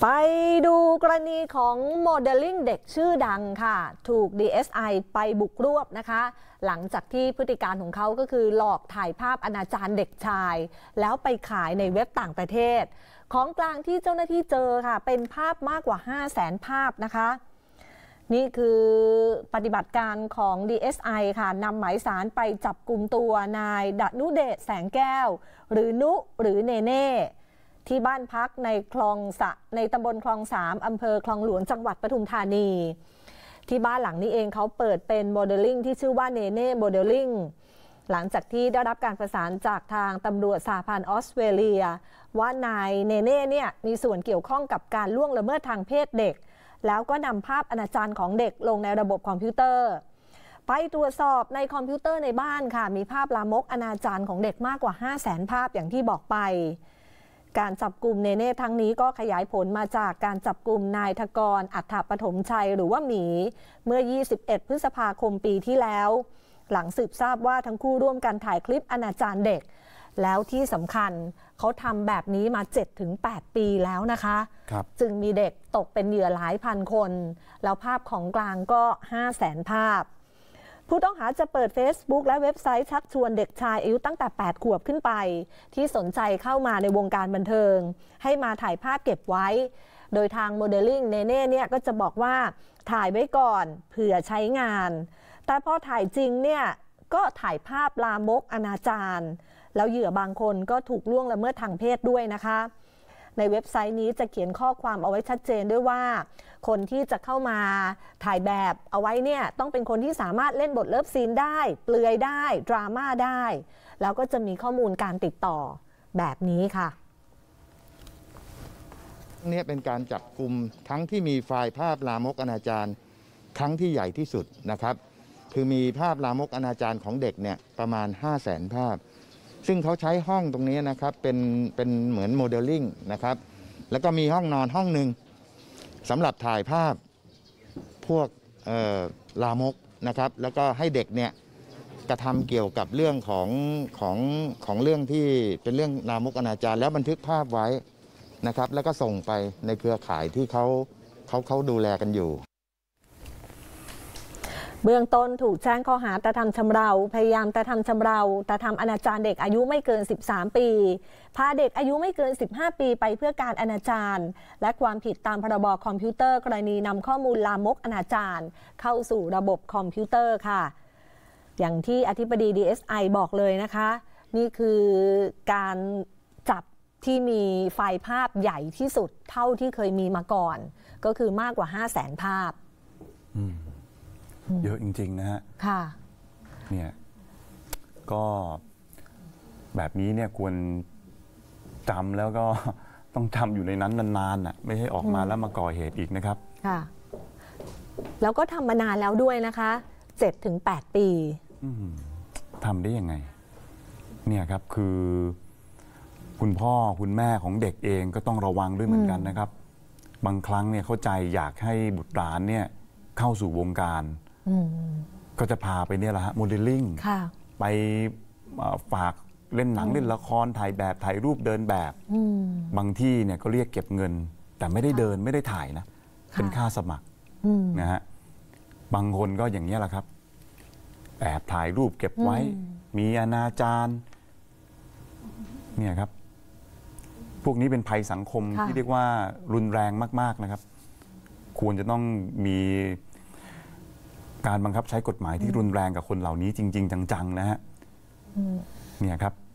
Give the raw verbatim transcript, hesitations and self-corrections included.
ไปดูกรณีของโมเดลลิ่งเด็กชื่อดังค่ะถูก ดี เอส ไอ ไปบุกรวบนะคะหลังจากที่พฤติการของเขาก็คือหลอกถ่ายภาพอนาจารเด็กชายแล้วไปขายในเว็บต่างประเทศของกลางที่เจ้าหน้าที่เจอค่ะเป็นภาพมากกว่า ห้าแสน ภาพนะคะนี่คือปฏิบัติการของ ดี เอส ไอ ค่ะนำหมายสารไปจับกุมตัวนายดนุเดชแสงแก้วหรือนุหรือเนเน่ที่บ้านพักในคลองสะในตำบลคลองสามอำเภอคลองหลวงจังหวัดปทุมธานีที่บ้านหลังนี้เองเขาเปิดเป็นโมเดลลิ่งที่ชื่อว่าเนเน่โมเดลลิ่งหลังจากที่ได้รับการประสานจากทางตำรวจสหพันธ์ออสเตรเลียว่านายเนเน่เนี่ยมีส่วนเกี่ยวข้องกับการล่วงละเมิดทางเพศเด็กแล้วก็นำภาพอนาจารของเด็กลงในระบบคอมพิวเตอร์ไปตรวจสอบในคอมพิวเตอร์ในบ้านค่ะมีภาพลามกอนาจารของเด็กมากกว่า ห้าแสน ภาพอย่างที่บอกไปการจับกลุ่มเนเน่ทั้งนี้ก็ขยายผลมาจากการจับกลุ่มนายธกรอัฏฐปฐมชัยหรือว่าหมีเมื่อยี่สิบเอ็ดพฤษภาคมปีที่แล้วหลังสืบทราบว่าทั้งคู่ร่วมกันถ่ายคลิปอนาจารเด็กแล้วที่สำคัญเขาทำแบบนี้มา เจ็ดถึงแปด ปีแล้วนะคะจึงมีเด็กตกเป็นเหยื่อหลายพันคนแล้วภาพของกลางก็ ห้าแสน ภาพผู้ต้องหาจะเปิด Facebook และเว็บไซต์ชักชวนเด็กชายอายุตั้งแต่แปดขวบขึ้นไปที่สนใจเข้ามาในวงการบันเทิงให้มาถ่ายภาพเก็บไว้โดยทางโมเดลลิ่งเนเน่เนี่ยก็จะบอกว่าถ่ายไว้ก่อนเผื่อใช้งานแต่พอถ่ายจริงเนี่ยก็ถ่ายภาพลามกอนาจารแล้วเหยื่อบางคนก็ถูกล่วงละเมิดทางเพศด้วยนะคะในเว็บไซต์นี้จะเขียนข้อความเอาไว้ชัดเจนด้วยว่าคนที่จะเข้ามาถ่ายแบบเอาไว้เนี่ยต้องเป็นคนที่สามารถเล่นบทเลิฟซีนได้เปลือยได้ดราม่าได้แล้วก็จะมีข้อมูลการติดต่อแบบนี้ค่ะนี่เป็นการจับกลุ่มทั้งที่มีไฟล์ภาพลามกอนาจารครั้งที่ใหญ่ที่สุดนะครับคือมีภาพลามกอนาจารของเด็กเนี่ยประมาณ ห้าแสน ภาพซึ่งเขาใช้ห้องตรงนี้นะครับเป็นเป็นเหมือนโมเดลลิ่งนะครับแล้วก็มีห้องนอนห้องหนึ่งสำหรับถ่ายภาพพวกลามกนะครับแล้วก็ให้เด็กเนี่ยกระทำเกี่ยวกับเรื่องของของของเรื่องที่เป็นเรื่องลามกอนาจารแล้วบันทึกภาพไว้นะครับแล้วก็ส่งไปในเครือข่ายที่เขาเขาเขาดูแลกันอยู่เบื้องต้นถูกแจ้งข้อหากระทำชำเราพยายามกระทำชำเรากระทำอนาจารเด็กอายุไม่เกินสิบสามปีพาเด็กอายุไม่เกินสิบห้าปีไปเพื่อการอนาจารและความผิดตามพรบคอมพิวเตอร์กรณีนำข้อมูลลามกอนาจารเข้าสู่ระบบคอมพิวเตอร์ค่ะอย่างที่อธิบดี ดี เอส ไอ บอกเลยนะคะนี่คือการจับที่มีไฟล์ภาพใหญ่ที่สุดเท่าที่เคยมีมาก่อนก็คือมากกว่า ห้าแสน ภาพเยอะจริงๆนะฮะค่ะเนี่ยก็แบบนี้เนี่ยควรจำแล้วก็ต้องจำอยู่ในนั้นนานๆน่ะไม่ให้ออกมาแล้วมาก่อเหตุอีกนะครับค่ะแล้วก็ทำมานานแล้วด้วยนะคะ เจ็ดถึงแปด ปีทำได้ยังไงเนี่ยครับคือคุณพ่อคุณแม่ของเด็กเองก็ต้องระวังด้วยเหมือนกันนะครับบางครั้งเนี่ยเข้าใจอยากให้บุตรหลานเนี่ยเข้าสู่วงการก็จะพาไปเนี่ยแหละฮะโมเดลลิ่งไปฝากเล่นหนังเล่นละครถ่ายแบบถ่ายรูปเดินแบบบางที่เนี่ยก็เรียกเก็บเงินแต่ไม่ได้เดินไม่ได้ถ่ายนะเป็นค่าสมัครนะฮะบางคนก็อย่างนี้แหละครับแอบถ่ายรูปเก็บไว้มีอนาจารเนี่ยครับพวกนี้เป็นภัยสังคมที่เรียกว่ารุนแรงมากๆนะครับควรจะต้องมีการบังคับใช้กฎหมายที่รุนแรงกับคนเหล่านี้จริงๆจังๆนะฮะเนี่ยครับ